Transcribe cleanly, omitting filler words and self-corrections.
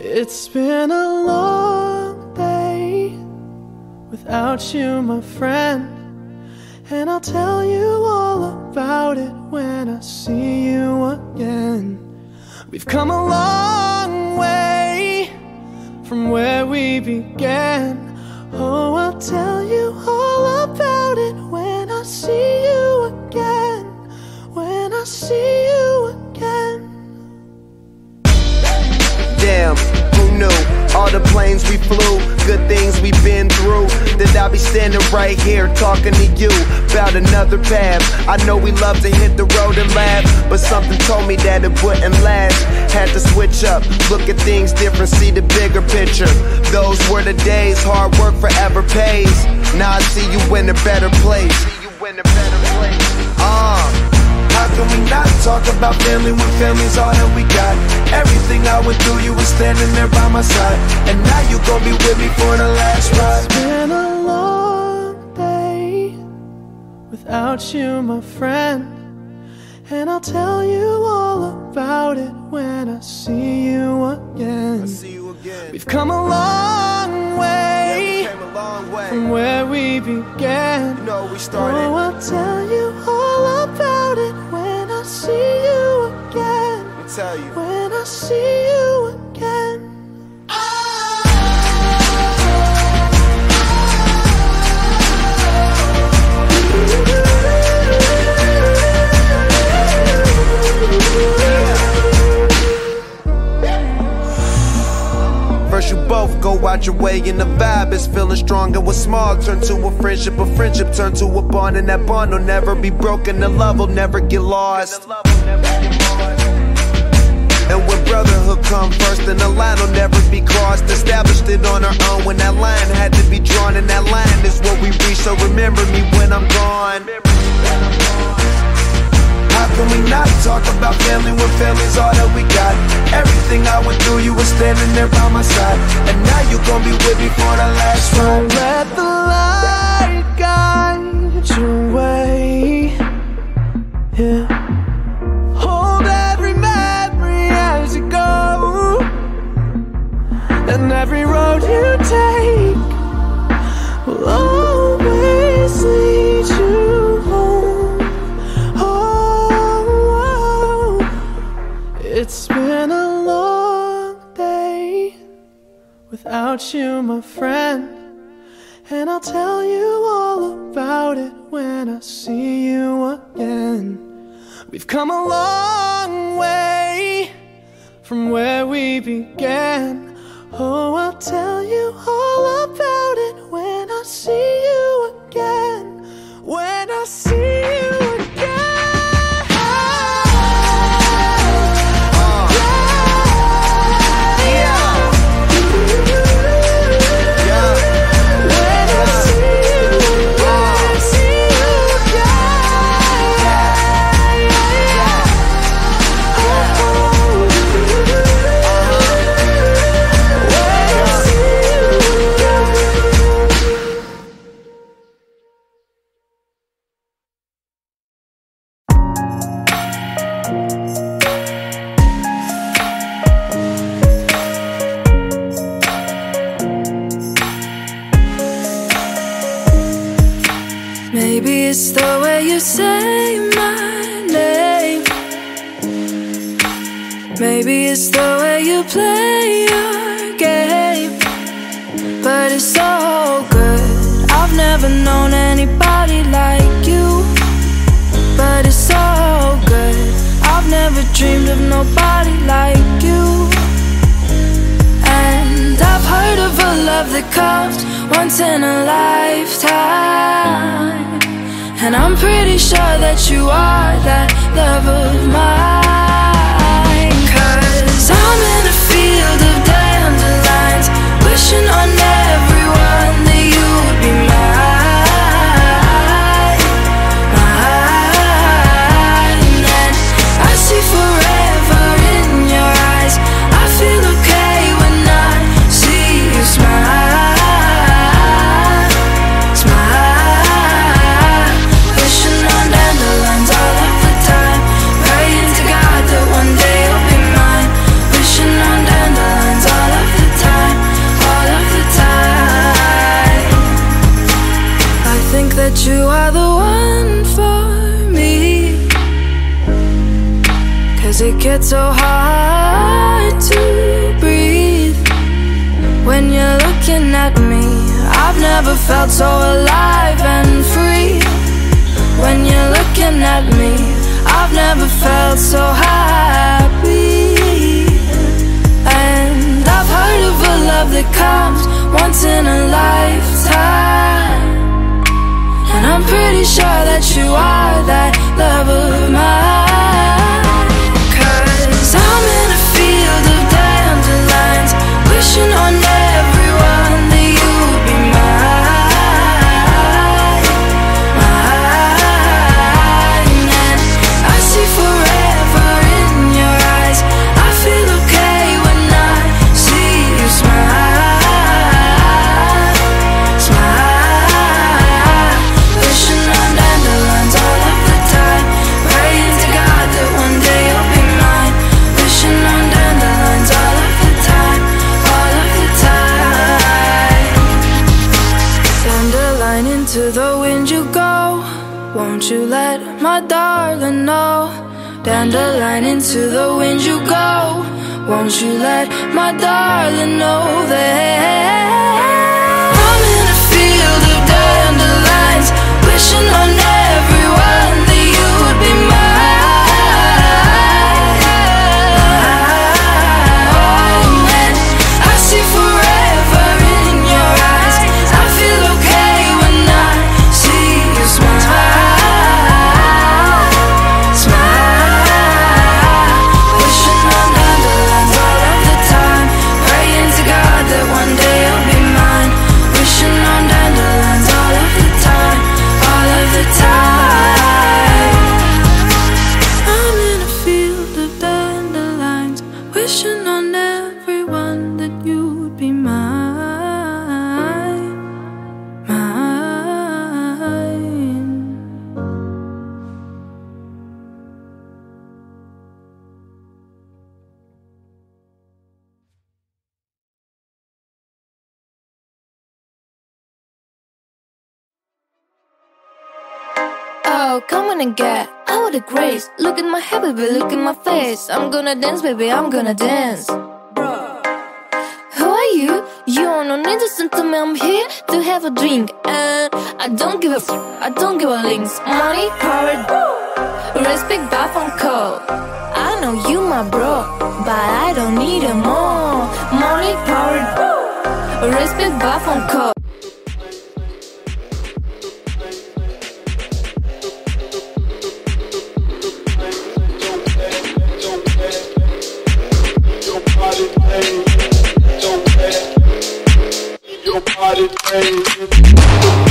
It's been a long day without you, my friend, and I'll tell you all about it when I see you again. We've come a long way from where we began. Oh, I'll tell you all about it when I see you again. When I see you again. Damn, who knew? All the planes we flew, good things we've been through, that I'll be standing right here talking to you about another path. I know we love to hit the road and laugh, but something told me that it wouldn't last. Had to switch up, look at things different, see the bigger picture. Those were the days, hard work forever pays. Now I see you in a better place. How can we not talk about family when family's all that we got? Everything I went through, you were standing there by my side, and now you gon' be with me for the last ride. It's been a long day without you, my friend, and I'll tell you all about it when I see you again. We've come a long way, from where we began. You know we started. Oh, I'll tell you all about it when I see you again. I'll tell you. When I see you again. First you both go out your way and the vibe is feeling strong, and what's small turn to a friendship turn to a bond, and that bond will never be broken, the love will never get lost. And when brotherhood come first, then the line will never be crossed. Established it on our own when that line had to be drawn, and that line is what we reach, so remember me when I'm gone. How can we not talk about family when family's all that we got? Everything I went through, you were standing there by my side, and now you gon' be with me for the last ride. Don't let the light guide your way. Yeah. Hold every memory as you go, and every road you take will always lead you home. It's been a long day without you, my friend, and I'll tell you all about it when I see you again. We've come a long way from where we began. Oh, I'll tell you all about it when I see you again. When I see you again. Maybe it's the way you say my name. Maybe it's the way you play your game. But it's so good. I've never known anybody like you. But it's so good. I've never dreamed of nobody like you. And I've heard of a love that comes once in a lifetime, and I'm pretty sure that you are that love of mine. 'Cause I'm in a field of dandelions, wishing on everyone that you would be mine, mine. And I see forever in your eyes. I feel okay when I see you smile. Wishing on dandelions all of the time, praying to God that you are the one for me. 'Cause it gets so hard to breathe when you're looking at me. I've never felt so alive and free. When you're looking at me, I've never felt so happy. And I've heard of a love that comes once in a lifetime, and I'm pretty sure that you are that love of mine. 'Cause I'm in a field of dandelions, wishing on everyone that you would be mine, mine. And I see forever in your eyes. I feel okay when I see you smile, smile. Wishing on dandelions all of the time, praying to God that one day you'll be mine. Wishing on dandelions all of the time, all of the time. Dandelion, into the wind you go, won't you let my darling know? Dandelion, into the wind you go, won't you let my darling know that I'm in a field of dandelions, wishing on everyone that you would be mine. And I see forever in your eyes. I feel okay when I see you smile, smile. Wishing on dandelions all of the time, praying to God that one day you'll be mine. Wishing on dandelions all of the time, all of the time. I'm in a field of dandelions, wishing on everyone that you would be mine, mine. Oh, come on and get out of the grace. Look at my hair, baby, look at my face. I'm gonna dance, baby, I'm gonna dance. Who are you? You don't need to listen to me, I'm here to have a drink. And I don't give a I don't give a links. Money, power, respect, Bout and Co. I know you my bro, but I don't need it more. Money, power, respect, Bout and Co. Your body,